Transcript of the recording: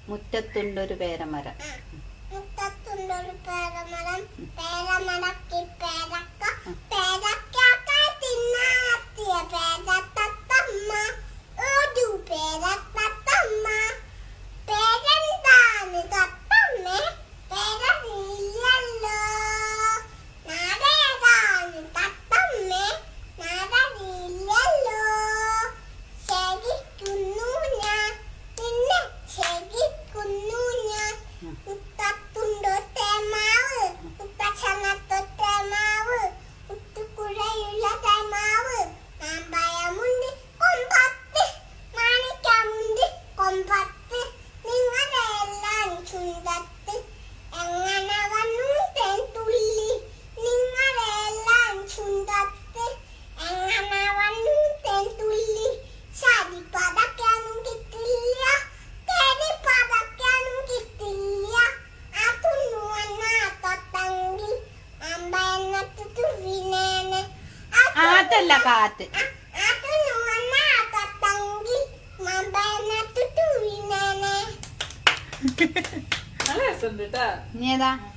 മുറ്റത്തുണ്ടൊരു പേരമരം. മുറ്റത്തുണ്ടൊരു പേരമരം. പേരമരത്തിൽ പേരക്ക. പേരക്ക തിന്നാനെത്തിയ പേരത്തത്തമ്മ. ഒരു പേരത്തത്തമ്മ. പേരെന്താണ് തത്തമ്മേ? പേരറിയില്ലല്ലോ. നാടേതാണ് തത്തമ്മേ? നാടറിയില്ലല്ലോ. ശരിക്കുന്നു ഞാൻ, നിന്നെ ശരിക്കുന്നു ഞാൻ. മുറ്റത്തുണ്ടോ തേമാവ്, മുത്തച്ഛനത്തോ തേമാവ്, മുത്തുകുഴയുള്ള തേമാവ്. മാമ്പഴമുണ്ട് കൊമ്പത്ത്, മാണിക്യമുണ്ട് കൊമ്പത്ത്. നിങ്ങളെല്ലാം ചുണ്ടത്ത്. എങ്ങനെ വന്നു തേൻതുള്ളി? നിങ്ങളെല്ലാം ചുണ്ടത്ത്. എങ്ങനെ വന്നു തേൻതുള്ളി? ശരി പതക്കാനും കിട്ടില്ല, തെരി പതക്കാനും കിട്ടില്ല. അതൊന്നു വന്നാത്തെങ്കിൽ അമ്പയന്നത്ത് തുവിനേനെ. അതല്ല കാറ്റ്. അതൊന്നു വന്നാത്തെങ്കിൽ അമ്പയന്നത്ത് തുവിനേനെ. നല്ല രസമുണ്ട് കേട്ടാ. നീ ഏതാ?